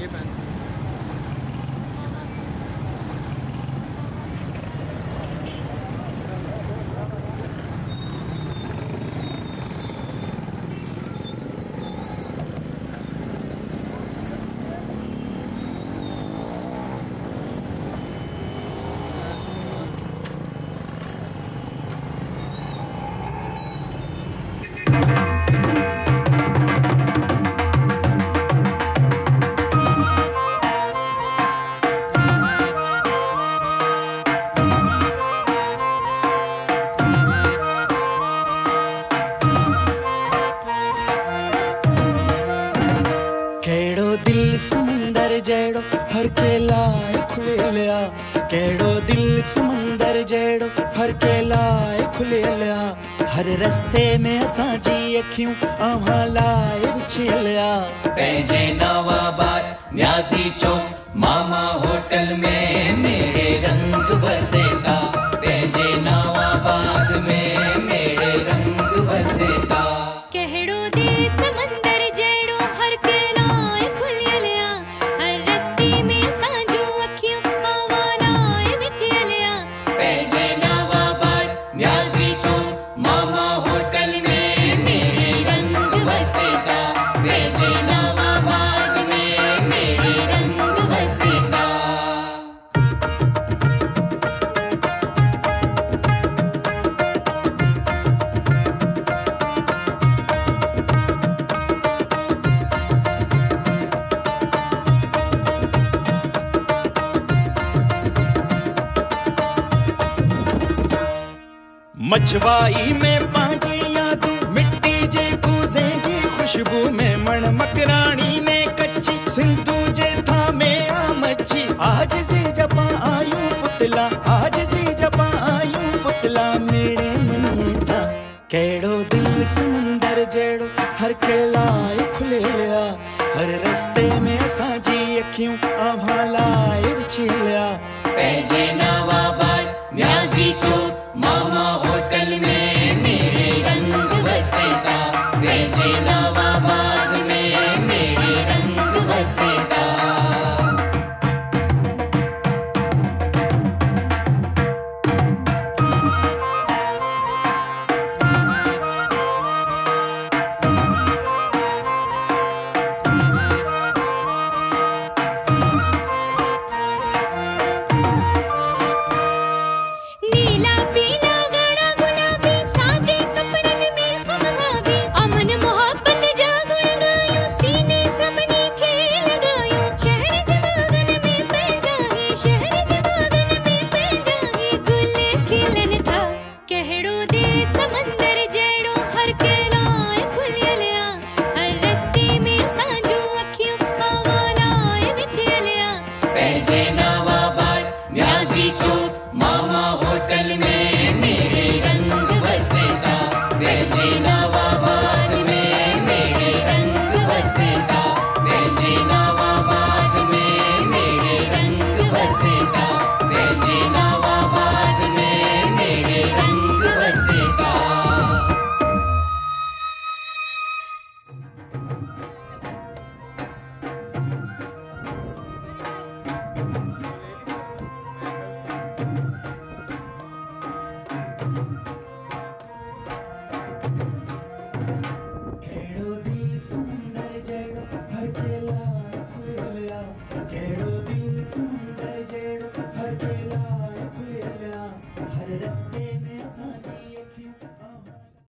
ये पहन। केड़ो दिल समंदर जेड़ो हर के लाए खुले लिया। केड़ो दिल समंदर जेड़ो हर के लाए खुले लिया। हर रस्ते में असां जी अखियूं अव्हां लाए विछे लिया। पंहिंजे नवाबाद न्याज़ी चौक मामा होटल में मेरे रंग बसेता। पंहिंजे नवाबाद में मेरे रंग बसेता। केड़ो दिल समंदर जेड़ो हर के लाए खुले लिया। हर रस्ते में असां जूं अखियूं अव्हां लाए विछे लिया। पंहिंजे नवाबाद न्याज़ी चौक मामा होटल में मेरे रंग बसेता। पंहिंजे नवाबाद में मेरे रंग बसेता। मछवाई में पांजी यादूं मिट्टी जे कूज़े जी खुशबू में मण मकराणी ने कच्ची सिंधु जे थामे आ मच्छी। आज सी जपा आयूं पुतला आज सी जपा आयूं पुतला मेरे मने था। केड़ो दिल समंदर जेड़ो हर के लाए खुले लिया। हर रस्ते में असां जी अखियूं अव्हां लाए विछे लिया। पंहिंजे नवाबाद न्याज़ी चौक मामा होटल में मेरे रंग बसेता। पंहिंजे नवाबाद में मेरे रंग बसेता। नीला पीला गड़ा गुलाबी सादे कपड़न में हम भाभी। अमन मोहब्बत जा गुण गायूं सीने सबनी खे लगायूं। शहर जवागन में पैजा है शहर जवागन में पैजा है गुल खिलन था। केड़ो दिल समंदर जेड़ो हर के लाए खुले लिया। हर रस्ते में असां जूं अखियूं अव्हां लाए विछे लिया। पंहिंजे नवाबाद न्याज़ी चौक मामा होटल में मेरे रंग बसेता। पंहिंजे नवाबाद में मेरे रंग बसेता। पंहिंजे नवाबाद में मेरे रंग बसेता। पंहिंजे नवाबाद में मेरे रंग बसेता। केड़ो दिल समंदर जेड़ो हर के लाए खुले लिया। केड़ो दिल समंदर जेड़ो हर के लाए खुले लिया। हर रस्ते में असां जी